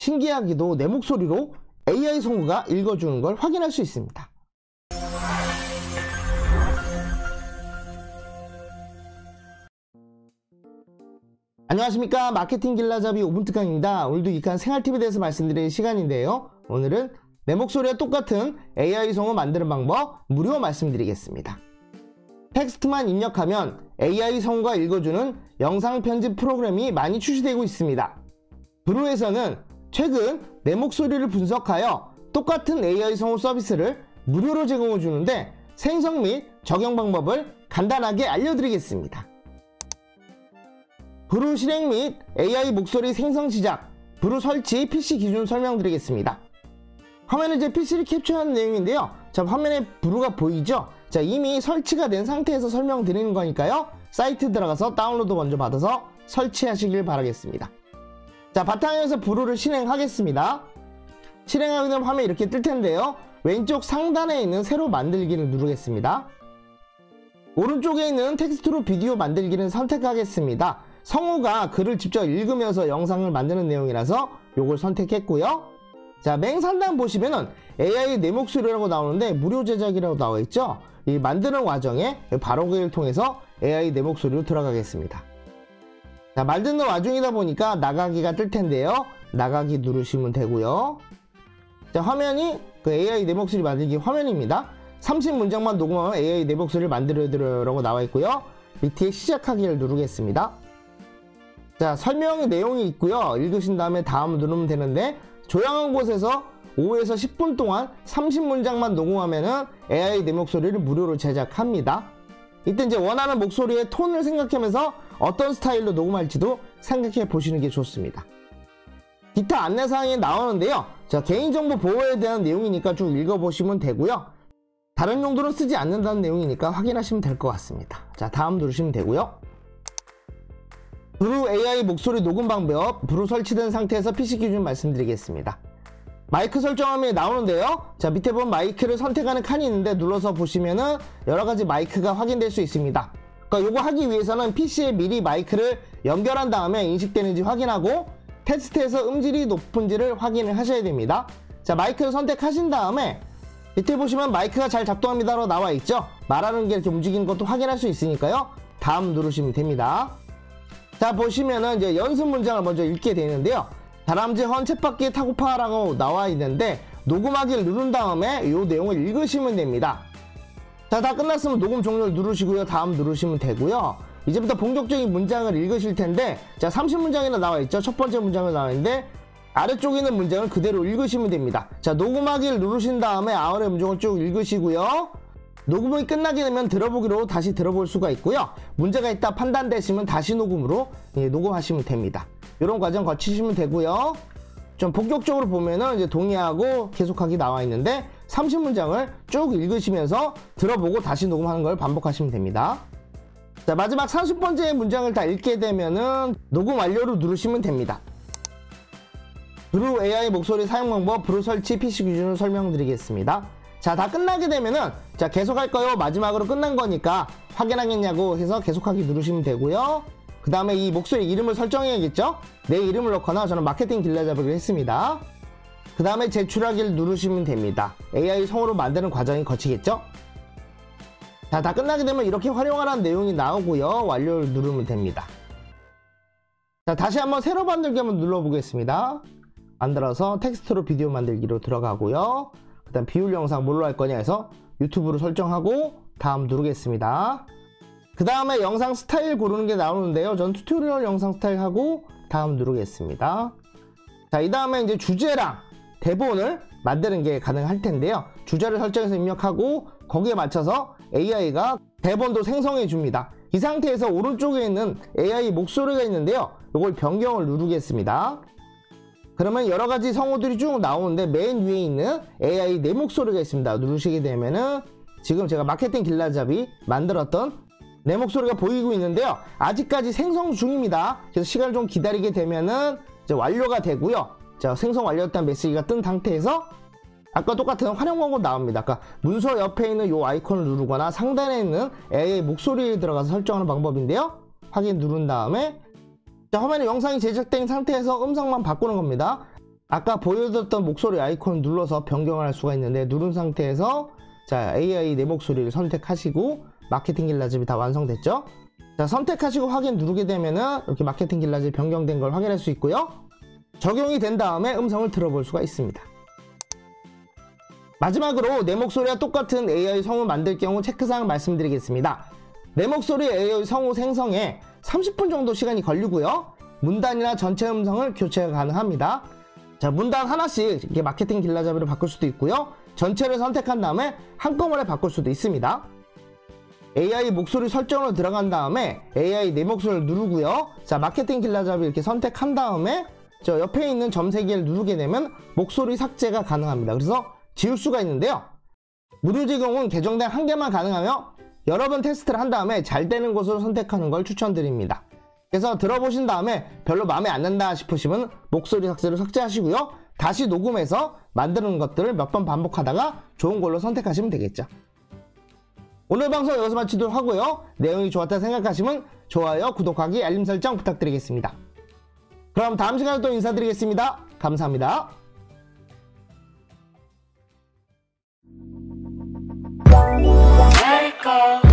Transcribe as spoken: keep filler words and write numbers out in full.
신기하게도 내 목소리로 에이아이 성우가 읽어주는 걸 확인할 수 있습니다. 안녕하십니까, 마케팅 길라잡이 오 분 특강입니다. 오늘도 유익한 생활팁에 대해서 말씀드릴 시간인데요, 오늘은 내 목소리와 똑같은 에이아이 성우 만드는 방법 무료 말씀드리겠습니다. 텍스트만 입력하면 에이아이 성우가 읽어주는 영상 편집 프로그램이 많이 출시되고 있습니다. 브루에서는 최근 내 목소리를 분석하여 똑같은 에이아이 성우 서비스를 무료로 제공해 주는데, 생성 및 적용 방법을 간단하게 알려드리겠습니다. 브루 실행 및 에이아이 목소리 생성 시작, 브루 설치 피씨 기준 설명드리겠습니다. 화면은 제 피씨를 캡처한 내용인데요, 자, 화면에 브루가 보이죠? 자, 이미 설치가 된 상태에서 설명드리는 거니까요, 사이트 들어가서 다운로드 먼저 받아서 설치하시길 바라겠습니다. 자, 바탕에서 브루를 실행하겠습니다. 실행하게 되면 화면이 이렇게 뜰 텐데요, 왼쪽 상단에 있는 새로 만들기를 누르겠습니다. 오른쪽에 있는 텍스트로 비디오 만들기를 선택하겠습니다. 성우가 글을 직접 읽으면서 영상을 만드는 내용이라서 요걸 선택했고요. 자, 맨 상단 보시면은 에이아이 내 목소리라고 나오는데 무료 제작이라고 나와 있죠. 이 만드는 과정에 바로그를 통해서 에이아이 내 목소리로 들어가겠습니다. 자, 만드는 와중이다 보니까 나가기가 뜰 텐데요, 나가기 누르시면 되고요. 자, 화면이 그 에이아이 내 목소리 만들기 화면입니다. 삼십 문장만 녹음하면 에이아이 내 목소리를 만들어드리라고 나와 있고요. 밑에 시작하기를 누르겠습니다. 자, 설명의 내용이 있고요. 읽으신 다음에 다음 누르면 되는데, 조용한 곳에서 오에서 십 분 동안 삼십 문장만 녹음하면은 에이아이 내 목소리를 무료로 제작합니다. 이때 이제 원하는 목소리의 톤을 생각하면서 어떤 스타일로 녹음할지도 생각해 보시는 게 좋습니다. 기타 안내사항이 나오는데요, 자, 개인정보 보호에 대한 내용이니까 쭉 읽어보시면 되고요. 다른 용도로 쓰지 않는다는 내용이니까 확인하시면 될 것 같습니다. 자, 다음 누르시면 되고요. 브루 에이아이 목소리 녹음 방법, 브루 설치된 상태에서 피씨 기준 말씀드리겠습니다. 마이크 설정화면이 나오는데요, 자, 밑에 보면 마이크를 선택하는 칸이 있는데 눌러서 보시면은 여러가지 마이크가 확인될 수 있습니다. 그러니까 요거 하기 위해서는 피씨에 미리 마이크를 연결한 다음에 인식되는지 확인하고 테스트에서 음질이 높은지를 확인을 하셔야 됩니다. 자, 마이크를 선택하신 다음에 밑에 보시면 마이크가 잘 작동합니다로 나와 있죠. 말하는 게 이렇게 움직이는 것도 확인할 수 있으니까요, 다음 누르시면 됩니다. 자, 보시면은 이제 연습 문장을 먼저 읽게 되는데요, 다람쥐 헌 쳇바퀴 타고파라고 나와 있는데 녹음하기를 누른 다음에 이 내용을 읽으시면 됩니다. 자, 다 끝났으면 녹음 종료를 누르시고요, 다음 누르시면 되고요. 이제부터 본격적인 문장을 읽으실 텐데, 자, 삼십 문장이나 나와 있죠. 첫 번째 문장을 나와 있는데 아래쪽에 있는 문장을 그대로 읽으시면 됩니다. 자, 녹음하기를 누르신 다음에 아래 문장을 쭉 읽으시고요. 녹음이 끝나게 되면 들어보기로 다시 들어볼 수가 있고요. 문제가 있다 판단되시면 다시 녹음으로 예, 녹음하시면 됩니다. 이런 과정 거치시면 되고요. 좀 본격적으로 보면은 이제 동의하고 계속하기 나와 있는데 삼십 문장을 쭉 읽으시면서 들어보고 다시 녹음하는 걸 반복하시면 됩니다. 자, 마지막 사십 번째 문장을 다 읽게 되면은 녹음 완료로 누르시면 됩니다. 브루 에이아이 목소리 사용 방법, 브루 설치 피씨 기준을 설명드리겠습니다. 자, 다 끝나게 되면은, 자, 계속할까요? 마지막으로 끝난 거니까 확인하겠냐고 해서 계속하기 누르시면 되고요. 그 다음에 이 목소리 이름을 설정해야겠죠? 내 이름을 넣거나 저는 마케팅 길라잡이를 했습니다. 그 다음에 제출하기를 누르시면 됩니다. 에이아이 성우로 만드는 과정이 거치겠죠? 자, 다 끝나게 되면 이렇게 활용하라는 내용이 나오고요, 완료를 누르면 됩니다. 자, 다시 한번 새로 만들기 한번 눌러보겠습니다. 만들어서 텍스트로 비디오 만들기로 들어가고요. 그 다음 비율 영상 뭘로 할 거냐 해서 유튜브로 설정하고 다음 누르겠습니다. 그 다음에 영상 스타일 고르는 게 나오는데요, 전 튜토리얼 영상 스타일 하고 다음 누르겠습니다. 자, 이 다음에 이제 주제랑 대본을 만드는 게 가능할 텐데요, 주제를 설정해서 입력하고 거기에 맞춰서 에이아이가 대본도 생성해 줍니다. 이 상태에서 오른쪽에 있는 에이아이 목소리가 있는데요, 이걸 변경을 누르겠습니다. 그러면 여러가지 성우들이 쭉 나오는데 맨 위에 있는 에이아이 내 목소리가 있습니다. 누르시게 되면은 지금 제가 마케팅 길라잡이 만들었던 내 목소리가 보이고 있는데요, 아직까지 생성 중입니다. 그래서 시간을 좀 기다리게 되면은 이제 완료가 되고요. 자, 생성 완료했다는 메시지가 뜬 상태에서 아까 똑같은 활용 방법 나옵니다. 아까 문서 옆에 있는 이 아이콘을 누르거나 상단에 있는 에이아이 목소리에 들어가서 설정하는 방법인데요, 확인 누른 다음에 자, 화면에 영상이 제작된 상태에서 음성만 바꾸는 겁니다. 아까 보여드렸던 목소리 아이콘 눌러서 변경을 할 수가 있는데, 누른 상태에서 자 에이아이 내 목소리를 선택하시고 마케팅 길라집이 다 완성됐죠. 자 선택하시고 확인 누르게 되면은 이렇게 마케팅 길라집 변경된 걸 확인할 수 있고요. 적용이 된 다음에 음성을 들어볼 수가 있습니다. 마지막으로 내 목소리와 똑같은 에이아이 성우 만들 경우 체크사항 말씀드리겠습니다. 내 목소리 에이아이 성우 생성에 삼십 분 정도 시간이 걸리고요. 문단이나 전체 음성을 교체가 가능합니다. 자, 문단 하나씩 이렇게 마케팅 길라잡이로 바꿀 수도 있고요. 전체를 선택한 다음에 한꺼번에 바꿀 수도 있습니다. 에이아이 목소리 설정으로 들어간 다음에 에이아이 내 목소리를 누르고요. 자, 마케팅 길라잡이 이렇게 선택한 다음에 저 옆에 있는 점 세 개를 누르게 되면 목소리 삭제가 가능합니다. 그래서 지울 수가 있는데요. 무료 제공은 계정당 한 개만 가능하며 여러 번 테스트를 한 다음에 잘 되는 곳으로 선택하는 걸 추천드립니다. 그래서 들어보신 다음에 별로 마음에 안 든다 싶으시면 목소리 삭제를 삭제하시고요. 다시 녹음해서 만드는 것들을 몇 번 반복하다가 좋은 걸로 선택하시면 되겠죠. 오늘 방송 여기서 마치도록 하고요. 내용이 좋았다 생각하시면 좋아요, 구독하기, 알림 설정 부탁드리겠습니다. 그럼 다음 시간에 또 인사드리겠습니다. 감사합니다. Let it go.